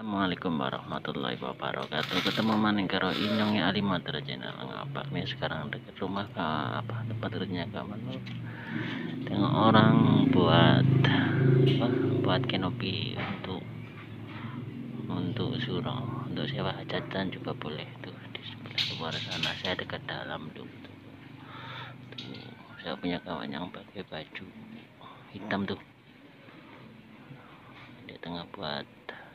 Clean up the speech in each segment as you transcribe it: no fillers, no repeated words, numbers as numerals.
Assalamualaikum warahmatullahi wabarakatuh. Ketemu maning karo Inyong ya Alimadra channel ngapak nih sekarang dekat rumah tempat kerjanya kamu dengan orang buat kanopi untuk surau, untuk sewa hajatan juga boleh tuh di sebelah luar sana. Saya dekat dalam tuh. Saya punya kawan yang pakai baju hitam tuh, dia tengah buat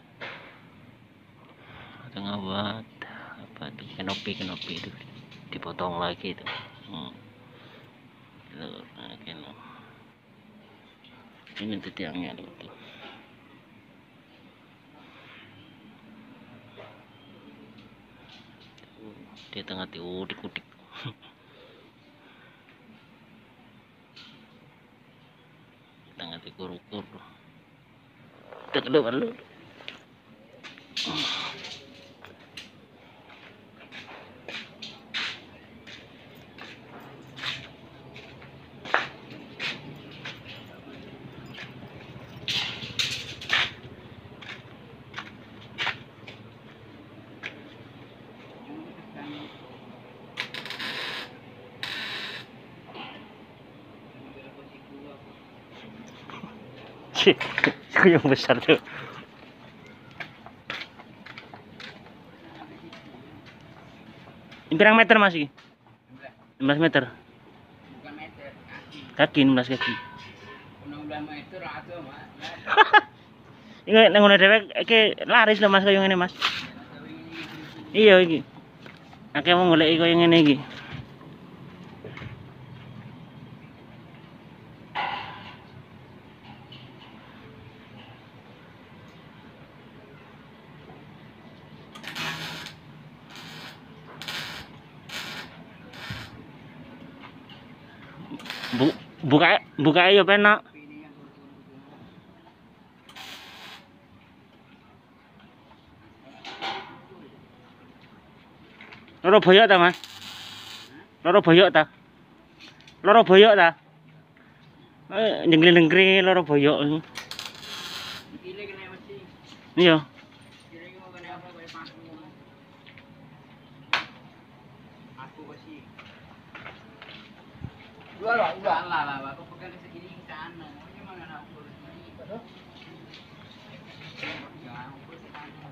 apa tuh, kanopi itu dipotong lagi tuh. Ini tuh tiangnya tuh. Dia tengah diudik-udik. Tengah dikur-kur. Kita keluar dulu. Itu yang besar tuh. Ini berapa meter Mas? 16 meter. Bukan meter, Kaki 16 kaki. 16 meter atau Mas. Ini nang ngene dhewek iki laris lho Mas kaya ngene Mas. Iya iki. Akeh wong goleki kaya ngene iki. Buka ya penak. Loro boyok ta, Mas? Loro boyok ta? Loro boyok ta? Jengkring-jengkring loro boyok. Iya. Dua lah, aku pegang segini ke sana. Gimana nak ukur segini? Jangan ukur ke sana.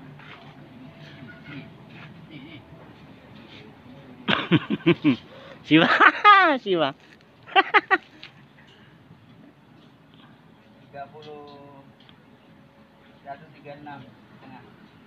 Nih. Siwa. 136 setengah.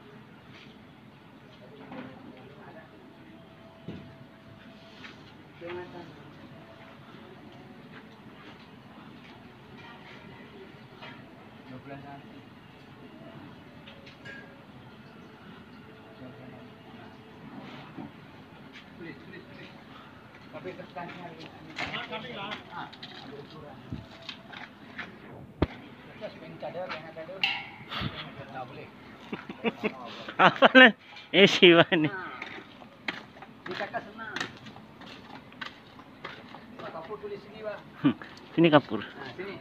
Tapi kertasnya kami lah. Ada ukuran. Kertas yang cadar. Enggak boleh. Apa nih? Siwa nih. Kita senang. Kapur tulis sini, Pak. Sini kapur. Nah, sini.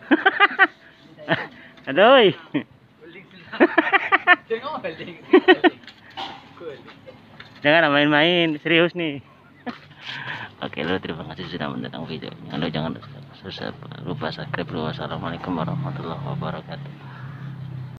Aduh. Tengok welding. Jangan main-main, serius nih. Oke lo, terima kasih sudah menonton video. Jangan lupa subscribe. Wassalamualaikum warahmatullahi wabarakatuh.